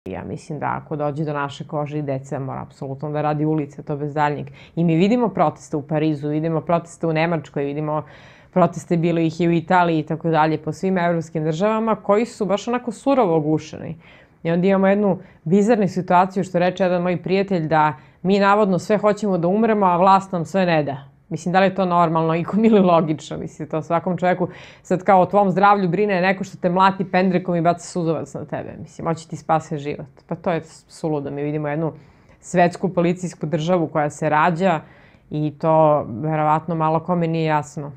Ja mislim da ako dođe do naše kože i deca mora apsolutno da radi ulice, to bez daljnjeg. I mi vidimo proteste u Parizu, vidimo proteste u Nemačkoj, vidimo proteste, bilo ih i u Italiji i tako dalje, po svim evropskim državama, koji su baš onako surovo ogušeni. I onda imamo jednu bizarnu situaciju, što reče jedan moj prijatelj, da mi navodno sve hoćemo da umremo, a vlast nam sve ne da. Mislim, da li je to normalno i ili logično? Mislim, to svakom čovjeku sad kao o tvom zdravlju brine neko što te mlati pendrekom i baca suzovac na tebe. Mislim, hoće ti spase život. Pa to je suludo. Mi vidimo jednu svetsku policijsku državu koja se rađa i to verovatno malo kome nije jasno.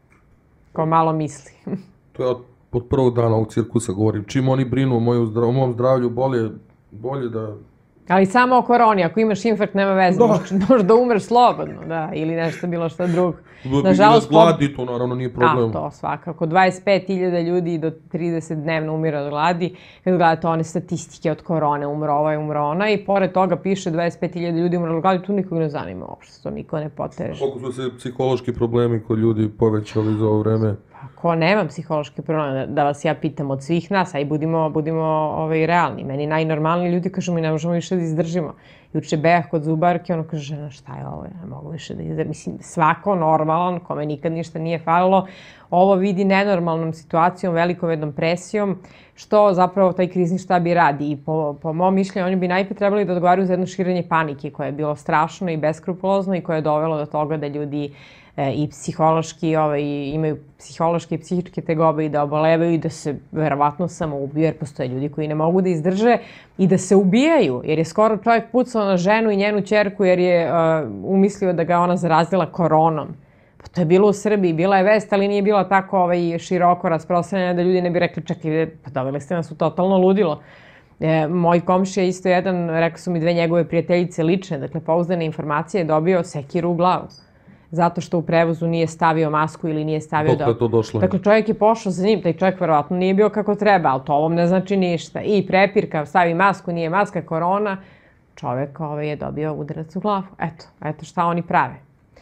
Ko malo misli. To ja od prvog dana ovog cirkusa govorim. Čim oni brinu o mom zdravlju, bolje da... Ali samo o koroni, ako imaš infarkt, nema veze, možeš da umreš slobodno, da, ili nešto bilo što drugo. Nažalost, gladi, to naravno nije problem. To svakako. 25.000 ljudi do 30 dnevno umira od gladi. Kad gledate one statistike od korone, umro ovaj, umro ona, i pored toga piše 25.000 ljudi umro od gladi, tu nikog ne zanima uopšte, to niko ne poteže. Koliko su se psihološki problemi kod ljudi povećali za ovo vreme? Ko nema psihološke probleme, da vas ja pitam od svih nas, a i budimo realni. Meni najnormalniji ljudi kažu mi ne možemo više da izdržimo. Juče bejah kod zubarke, ono kaže, žena, šta je ovo, ne mogu više da izdržim. Mislim, svako normalan, kome nikad ništa nije falilo, ovo vidi nenormalnom situacijom, velikom jednom presijom, što zapravo taj krizni štab i radi. I po mom mišljenju, oni bi najprej trebali da odgovaraju za jedno širenje panike, koje je bilo strašno i beskrupulozno i koje je dovelo do toga da ljudi i psihološki, imaju psihološke i psihičke tegobe i da obolevaju i da se verovatno samoubiju, jer postoje ljudi koji ne mogu da izdrže i da se ubijaju, jer je skoro čovjek pucao na ženu i njenu ćerku jer je umislio da ga ona zarazila koronom. Pa to je bilo u Srbiji, bila je vest, ali nije bila tako široko rasprostranjena da ljudi ne bi rekli, čekaj, pa doveli ste nas u totalno ludilo. Moj komšija isto jedan, rekao su mi 2 njegove prijateljice lične, dakle pouzdane informacije, je dobio sekiru u glavu. Zato što u prevozu nije stavio masku ili nije stavio... Dok je to došlo? Dakle, čovjek je pošao za njim, taj čovjek verovatno nije bio kako treba, ali to ovom ne znači ništa. I prepirka, stavi masku, nije maska, korona, čovjek je dobio udarac u glavu. Eto šta oni prave.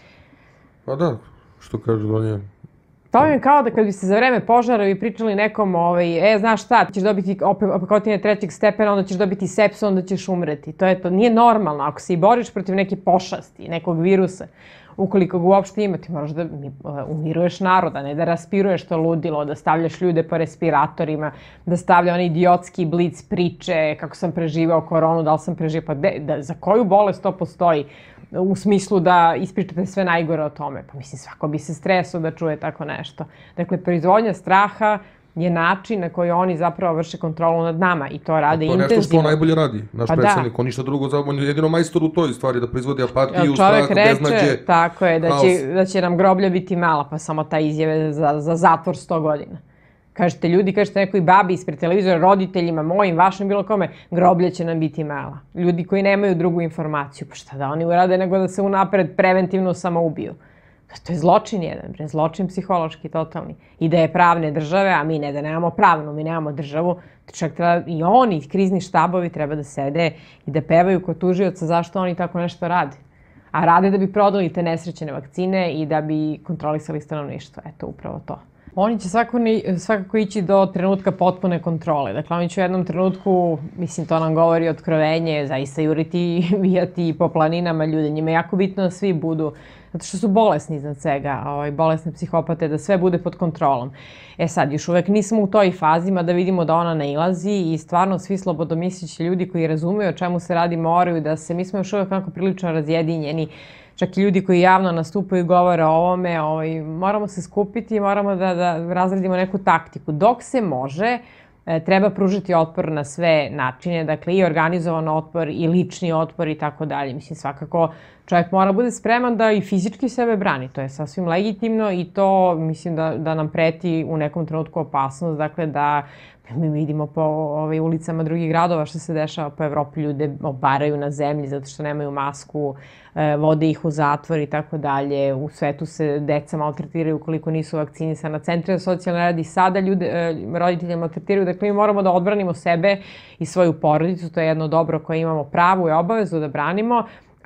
Pa da, što kažu da nije... To je kao da kad bi se za vreme požara vi pričali nekom, znaš šta, ti ćeš dobiti opekotine 3. stepena, onda ćeš dobiti sepsu, onda ćeš umreti. To je to, nije normalno. Ako se i boriš protiv neke pošasti, nekog virusa, ukoliko ga uopšte ima, ti moraš da umiruješ naroda, ne da raspiruješ to ludilo, da stavljaš ljude po respiratorima, da stavlja one idiotski blic priče, kako sam preživao koronu, da li sam preživao, pa za koju bolest to postoji? U smislu da ispričate sve najgore o tome. Pa mislim, svako bi se stresao da čuje tako nešto. Dakle, proizvodnja straha je način na koji oni zapravo vrše kontrolu nad nama i to rade intenzivno. To je nešto što on najbolje radi, naš predsjednik, on ništa drugo, on je jedino majstor u toj stvari, da proizvodi apatiju, strah, beznađe, haos. Čovjek reče, tako je, da će nam groblja biti mala, pa samo ta izjave za zatvor 100 godina. Kažete ljudi, kažete nekoj babi ispred televizora, roditeljima, mojim, vašim, bilo kome, groblja će nam biti mala. Ljudi koji nemaju drugu informaciju, pa šta da oni urade nego da se unapred preventivno samoubiju. To je zločin jedan, zločin psihološki, totalni. I da je pravne države, a mi ne da nemamo pravnu, mi nemamo državu, čak treba i oni, krizni štabovi, treba da sede i da pevaju kod tužioca zašto oni tako nešto rade. A rade da bi prodali te nesrećene vakcine i da bi kontrolisali stanovništvo. Eto, upravo to. Oni će svakako ići do trenutka potpune kontrole. Dakle, oni će u jednom trenutku, mislim, to nam govori otkrovenje, zaista juriti i vijati po planinama ljudi. Njima je jako bitno da svi budu, zato što su bolesni iznad svega, bolesne psihopate, da sve bude pod kontrolom. Sad, još uvek nismo u toj fazi, da vidimo da ona nailazi i stvarno svi slobodomisleći ljudi koji razumeju o čemu se radi moraju da se, mi smo još uvek onako prilično razjedinjeni, čak i ljudi koji javno nastupaju i govore o ovome, moramo se skupiti i moramo da razradimo neku taktiku. Dok se može, treba pružiti otpor na sve načine, dakle i organizovan otpor i lični otpor i tako dalje. Mislim, svakako čovjek mora bude spreman da i fizički sebe brani, to je sasvim legitimno i to mislim da nam preti u nekom trenutku opasnost, dakle da mi vidimo po ulicama drugih gradova što se dešava po Evropi, ljude obaraju na zemlji zato što nemaju masku, vode ih u zatvor i tako dalje. U svetu se deca maltretiraju ukoliko nisu vakcinisana. Centri za socijalni rad i sada roditelje maltretiraju. Dakle, mi moramo da odbranimo sebe i svoju porodicu. To je jedno dobro koje imamo pravo i obavezu da branimo.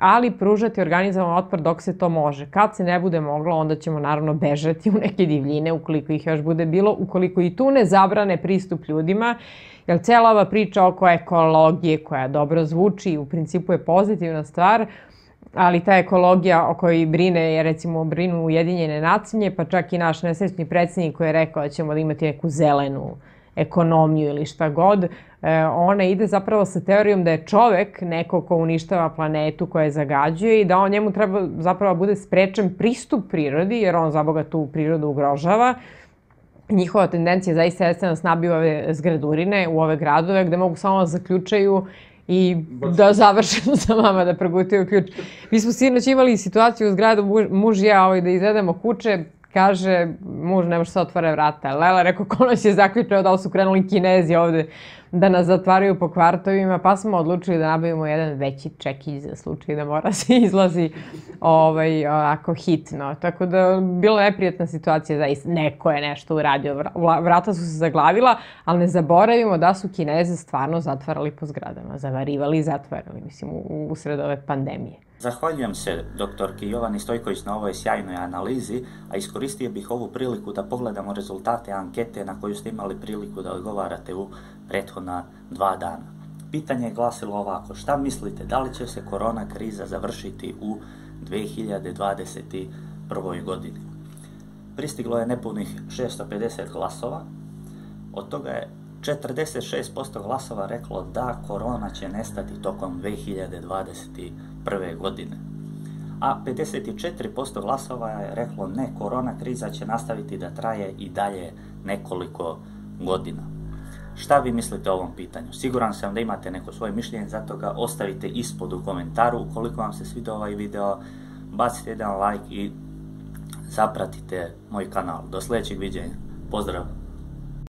ali pružati organizovan otpor dok se to može. Kad se ne bude moglo, onda ćemo naravno bežati u neke divljine, ukoliko ih još bude bilo, ukoliko i tu ne zabrane pristup ljudima, jer cijela ova priča oko ekologije koja dobro zvuči i u principu je pozitivna stvar, ali ta ekologija o kojoj brine je recimo brinu Ujedinjene nacije, pa čak i naš nesrećni predsjednik koji je rekao da ćemo da imati neku zelenu ekonomiju ili šta god, ona ide zapravo sa teorijom da je čovek neko ko uništava planetu, koja je zagađuje i da on njemu treba zapravo bude sprečen pristup prirodi, jer on za Boga tu prirodu ugrožava. Njihova tendencija zaista jeste nas nabiju ove zgradurine u ove gradove gde mogu samo da zaključaju i da završeno sa vama da progutaju ključ. Mi smo sinoć imali situaciju u zgradu, muž i ja da izvedemo kuće, kaže, muž ne može se otvara vrata. Lela rekao, ko nas je zaključao da su krenuli Kinezi ovde da nas zatvaraju po kvartovima, pa smo odlučili da nabavimo jedan veći čekić za slučaj da mora se izlazi ovako hitno. Tako da, bila neprijetna situacija, zaista neko je nešto uradio, vrata su se zaglavila, ali ne zaboravimo da su Kineze stvarno zatvarali po zgradama, zavarivali i zatvarali, mislim, u sred ove pandemije. Zahvaljujem se doktorki Jovani Stojković na ovoj sjajnoj analizi, a iskoristio bih ovu priliku da pogledamo rezultate ankete na koju ste imali priliku da odgovarate u prethodna 2 dana. Pitanje je glasilo ovako: šta mislite, da li će se korona kriza završiti u 2021. godini? Pristiglo je nepunih 650 glasova, od toga je 46% glasova reklo da korona će nestati tokom 2021. godine. A 54% glasova je reklo ne, korona kriza će nastaviti da traje i dalje nekoliko godina. Šta vi mislite o ovom pitanju? Siguran sam da imate neko svoje mišljenje, zato ga ostavite ispod u komentaru. Ukoliko vam se svidio ovaj video, bacite jedan like i zapratite moj kanal. Do sljedećeg viđenja. Pozdrav!